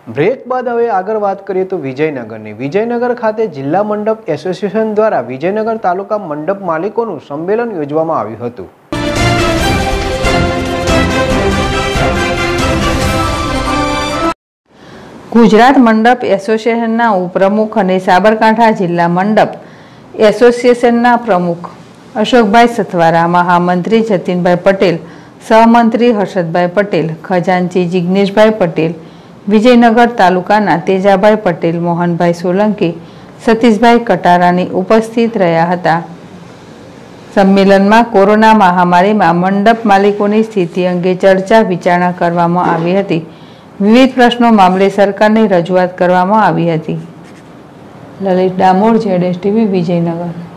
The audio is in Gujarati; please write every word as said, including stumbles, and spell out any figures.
બ્રેક બાદ હવે આગળ વાત કરીએ તો વિજયનગરની વિજયનગર ખાતે જિલ્લા મંડપ એસોસિએશન દ્વારા વિજયનગર તાલુકા મંડપ માલિકોનું સંમેલન યોજવામાં આવ્યું હતું। ગુજરાત મંડપ એસોસિએશનના ઉપપ્રમુખ અને સાબરકાંઠા જિલ્લા મંડપ એસોસિએશનના પ્રમુખ અશોકભાઈ સથવારા, મહામંત્રી જતીનભાઈ પટેલ, સહમંત્રી હર્ષદભાઈ પટેલ, ખજાનચી જિગ્નેશભાઈ પટેલ, વિજયનગર તાલુકાના તેજાભાઈ પટેલ, મોહનભાઈ સોલંકી, સતીશભાઈ કટારાની ઉપસ્થિત રહ્યા હતા। સંમેલનમાં કોરોના મહામારીમાં મંડપ માલિકોની સ્થિતિ અંગે ચર્ચા વિચારણા કરવામાં આવી હતી। વિવિધ પ્રશ્નો મામલે સરકારને રજૂઆત કરવામાં આવી હતી। લલિત ડામોર, જેડેશ ટીવી, વિજયનગર।